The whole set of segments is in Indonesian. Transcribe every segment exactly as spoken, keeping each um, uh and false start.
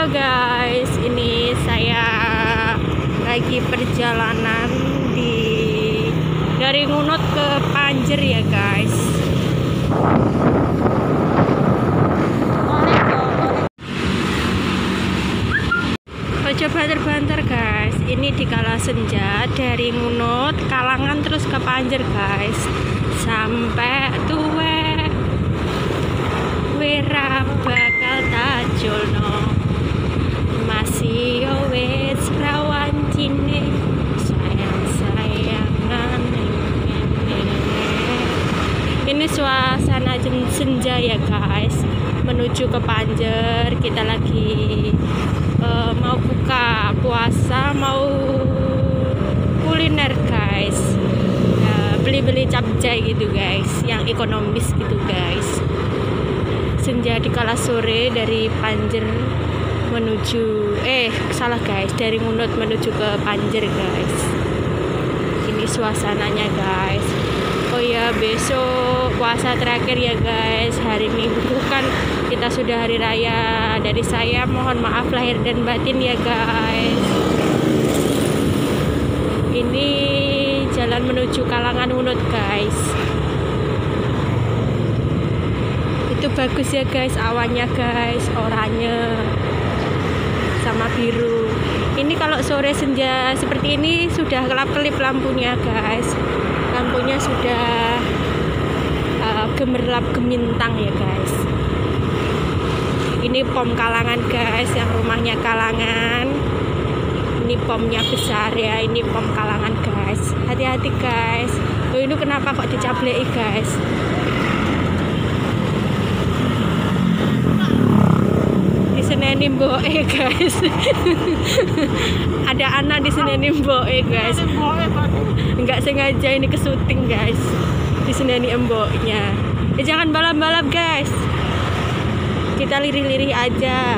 Halo guys, ini saya lagi perjalanan di dari Ngunut ke Panjer ya guys. Ojo banter-banter guys, ini di kala senja dari Ngunut, Kalangan terus ke Panjer guys, sampai tuwe wira bakal tajulno masih wis rawan cine sayang-sayangan. Ini suasana senja ya guys, menuju ke Panjer. Kita lagi uh, mau buka puasa, mau kuliner guys, beli-beli uh, capcay gitu guys, yang ekonomis gitu guys. Senja di kala sore dari Panjer menuju eh salah guys dari Ngunut menuju ke Panjer guys. Ini suasananya guys. Oh ya, besok puasa terakhir ya guys, hari Minggu kan kita sudah hari raya. Dari saya mohon maaf lahir dan batin ya guys. Ini jalan menuju Kalangan Ngunut guys. Itu bagus ya guys, awannya guys, oranye sama biru. Ini kalau sore senja seperti ini sudah kelap-kelip lampunya guys. Lampunya sudah uh, gemerlap gemintang ya guys. Ini pom Kalangan guys, yang rumahnya Kalangan. Ini pomnya besar ya, ini pom Kalangan guys. Hati-hati guys. Loh, ini kenapa kok dicableki guys? Diseneni mboke guys. Ada anak diseneni mboke guys. Enggak sengaja ini ke syuting guys. Diseneni mboknya. Eh, jangan balap-balap guys. Kita lirih-lirih aja.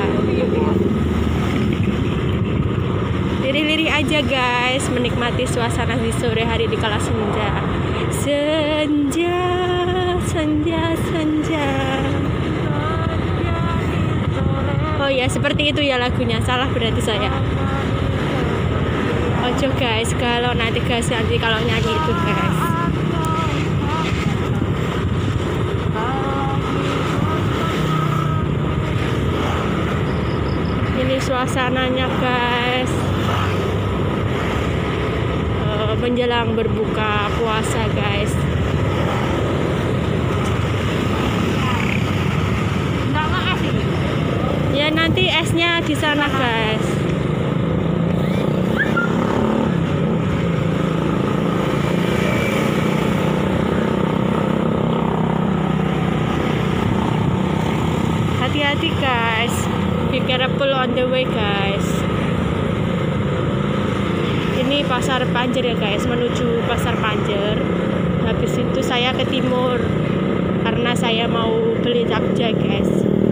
Lirih-lirih aja guys, menikmati suasana di sore hari di kala senja. Senja, senja, senja. Oh ya, seperti itu ya lagunya. Salah berarti saya. Ojo guys, kalau nanti guys nanti kalau nyanyi itu guys. Ini suasananya guys. Uh, menjelang berbuka puasa guys. Ya nanti esnya di sana guys. Hati-hati guys. Be careful on the way guys. Ini pasar Panjer ya guys, menuju pasar Panjer. Habis itu saya ke timur karena saya mau beli capcay guys.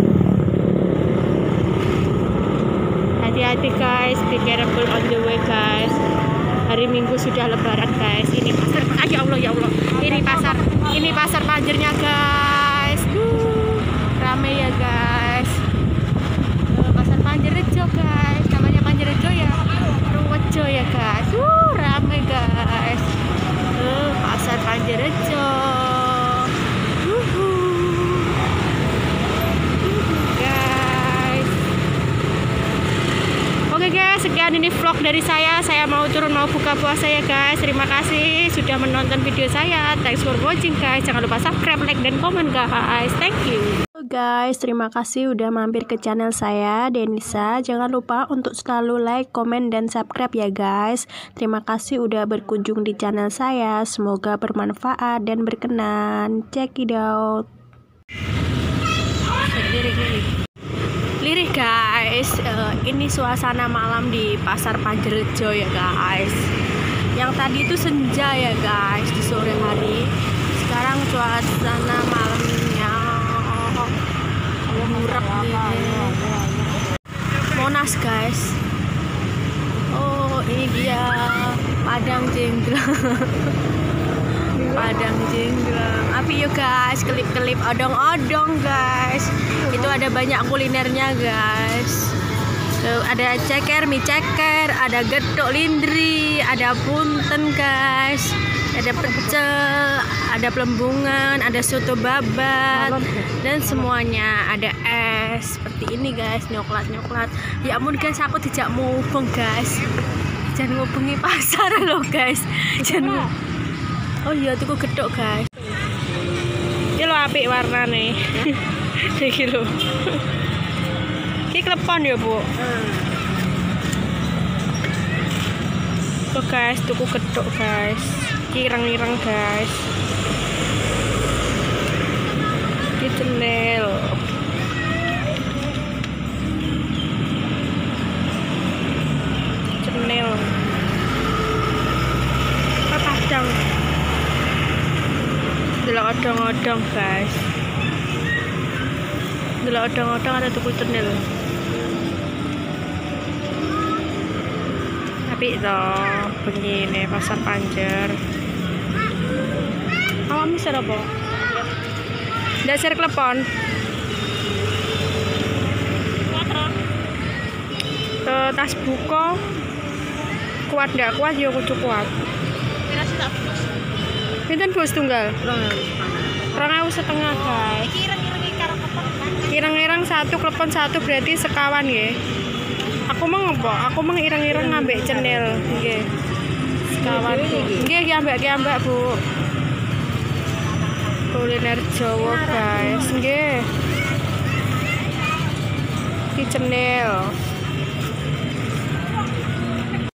Hati-hati guys, be careful on the way guys. Hari Minggu sudah lebaran guys. Ini pasar, ah, ya Allah ya Allah. Ini pasar, ini pasar Panjernya guys. Uh, rame ya guys. Uh, pasar Panjerjo guys. Namanya Panjerjo ya. Ruwejo ya guys. Uh, rame guys. Uh, pasar Panjerjo. Oke guys, sekian ini vlog dari saya. Saya mau turun mau buka puasa ya guys. Terima kasih sudah menonton video saya. Thanks for watching guys. Jangan lupa subscribe, like, dan komen guys. Thank you. Halo guys, terima kasih udah mampir ke channel saya, Denisa. Jangan lupa untuk selalu like, komen, dan subscribe ya guys. Terima kasih udah berkunjung di channel saya. Semoga bermanfaat dan berkenan. Check it out. Lirih guys, uh, ini suasana malam di pasar Panjerjo ya guys. Yang tadi itu senja ya guys, di sore hari. Sekarang suasana malamnya murah ini. Monas guys. Oh ini dia Padang Jengglang. Padang Jengglang. Api yuk guys, kelip-kelip odong-odong guys. Itu ada banyak kulinernya guys. Tuh, ada ceker, mie ceker, ada gedok lindri, ada punten guys, ada pecel, ada pelembungan, ada soto babat, dan semuanya ada es seperti ini guys, nyoklat nyoklat. Ya ampun guys, aku tidak mubeng guys, jangan ngubungi pasar loh guys, jangan. Oh iya, tuku gedok guys. Ini lo apik warnane. Iki lho. Iki klepon ya, Bu. Tuh guys, tuku gedok guys. Kirang-irang guys. Iki cenil. Cenil. Padang. Delok odong-odong guys. Delok odong-odong ada tuku cenil. Tapi toh begini pasar Panjer. Awak misal apa? Ndak ser klepon. Tuh, tas buko. Kuat ndak kuat ya kudu kuat. Pinten bos tunggal? Rong ewu setengah guys. Ireng-ireng satu klepon satu berarti sekawan ya. Aku mau ngopo? Aku mau ireng-ireng ngambek cenil, nggih. Sekawan. Nggih, ngambek ngambek Bu. Kuliner Jawa guys, nggih. Iki cenil.